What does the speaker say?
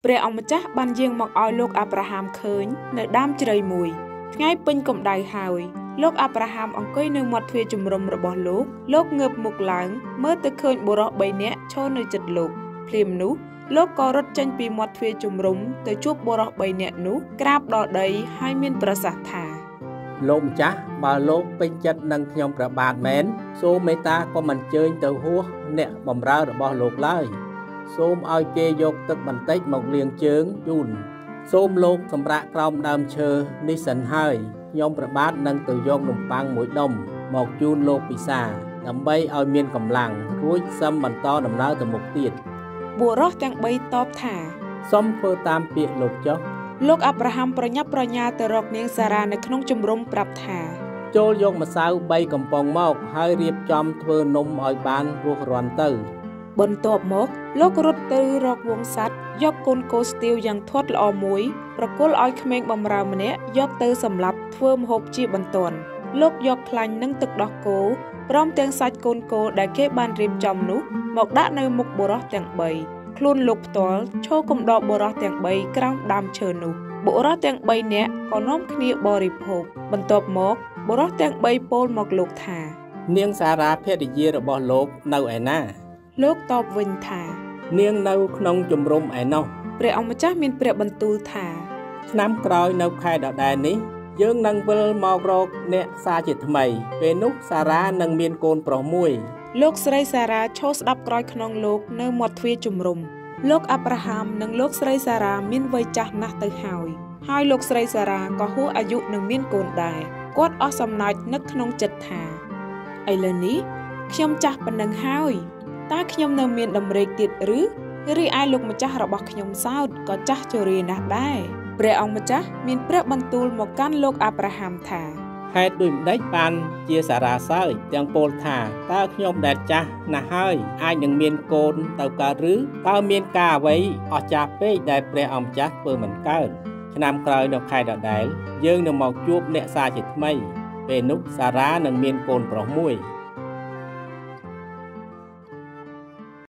ព្រះអង្គម្ចាស់បានយាងមកឲ្យលោកអាប់រ៉ាហាំឃើញនៅដើមជ្រៃមួយថ្ងៃពេញកម្ដៅហើយលោកអាប់រ៉ាហាំអង្គុយនៅមាត់ទ្វារជំរំរបស់លោកងើបមុខឡើងមើលទៅឃើញបុរស3នាក់ឈរនៅជិតលោកភ្លាមនោះលោកក៏រត់ចេញពីមាត់ទ្វារជំរំទៅជួបបុរស3នាក់នោះក្រាបដល់ដីហើយមានប្រសាសន៍ថាលោកម្ចាស់បើលោកពេញចិត្តនឹងខ្ញុំព្រះបាទមែនសូមមេត្តាកុំអញ្ជើញទៅហួសអ្នកបម្រើរបស់លោកឡើយសូមឲ្យគេយកទឹកបន្តិចមកលាងជើងជូនសូមលោកសម្រាកក្រោមដើមឈើនេះសិនហើយខ្ញុំព្រះបាទនឹងទៅយកនំប៉័ងមួយដុំមកជូនលោកពិសាដើម្បីឲ្យមានកម្លាំងរួចសឹមបន្តដំណើរទៅមុខទៀតបុរសទាំង3តបថាសូមធ្វើតាមពាក្យលោកចុះលោកអាប់រ៉ាហាំប្រញាប់ប្រញាល់ទៅរកនាងសារ៉ានៅក្នុងជំរំប្រាប់ថាចូលយកម្សៅ3កំប៉ុងមកហើយរៀបចំធ្វើនំឲ្យបានរស់រាន់ទៅបន្ទាប់មកលោករត់ទៅរកវងសัตว์យកកូនគោស្ទាវយ៉ាងធាត់ល្អមួយប្រគល់ឲ្យក្មេងបម្រើម្នាក់យកទៅសម្លាប់ធ្វើម្ហូបជាបន្ទាន់លោកយកខ្លាញ់និងទឹកដោះគោព្រមទាំងសាច់កូនគោដែលគេបានរៀបចំនោះមកដាក់នៅមុខបុរសទាំង3ខ្លួនលោកផ្ទាល់ឈរគំដរបុរសទាំង3ក្រោមដើមឈើនោះបុរសទាំង3នាក់ក៏នាំគ្នាបរិភោគបន្ទាប់មកបុរសទាំង3ពោលមកលោកថានាងសារ៉ាភរិយារបស់លោកនៅឯណាលោកតបវិញថានាងនៅក្នុងជំរំឯណោះព្រះអង្គម្ចាស់មានព្រះបន្ទូលថាឆ្នាំក្រោយនៅខែដដែលនេះយើងនឹងវិលមករកអ្នកសារជាថ្មីពេលនោះសារ៉ានឹងមានកូនប្រុសមួយលោកស្រីសារ៉ាឈរស្ដាប់ក្រោយខ្នងលោកនៅមាត់ទ្វារជំរំលោកអាប់រ៉ាហាំនិងលោកស្រីសារ៉ាមានវ័យចាស់ណាស់ទៅហើយលោកស្រីសារ៉ាក៏ហួសអាយុនឹងមានកូនដែរគាត់អស់សំណើចនឹកក្នុងចិត្តថាឥឡូវនេះខ្ញុំចាស់ប៉ុណ្ណឹងហើយតើខ្ញុំនៅមានដំរេកទៀតឬរីឯលោកម្ចាស់របស់ខ្ញុំសោតក៏ចាស់ជរាណាស់ដែរព្រះអង្គម្ចាស់មានព្រះបន្ទូលមកកាន់លោកអាប់រ៉ាហាំថាហេតុដូចម្ដេចបានជាសារ៉ាសើចទាំងពោលថាតើខ្ញុំដែលចាស់ណាស់ហើយអាចនឹងមានកូនទៅកើតឬតើមានការអ្វីអស្ចារ្យពេកដែលព្រះអង្គម្ចាស់ធ្វើមិនកើតឆ្នាំក្រោយនៅខែដដែលយើងនឹងមកជួបអ្នកសារជាថ្មីពេលនោះសារ៉ានឹងមានកូនប្រុសមួយ